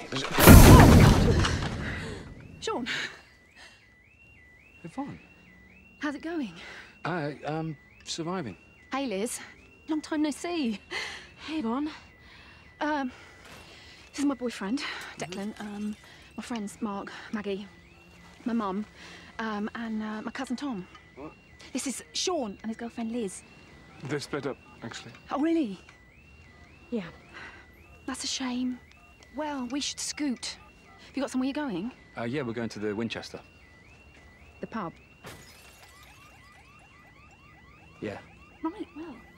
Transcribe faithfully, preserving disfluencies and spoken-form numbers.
Shaun. Yvonne. How's it going? Uh, um, surviving. Hey, Liz. Long time no see. Hey, Yvonne. Um, this is my boyfriend, Declan. Mm-hmm. Um, my friends, Mark, Maggie, my mum, um, and uh, my cousin Tom. What? This is Shaun and his girlfriend, Liz. They're split up, actually. Oh, really? Yeah. That's a shame. Well, we should scoot. Have you got somewhere you're going? Uh, yeah, we're going to the Winchester. The pub. Yeah. Right, well.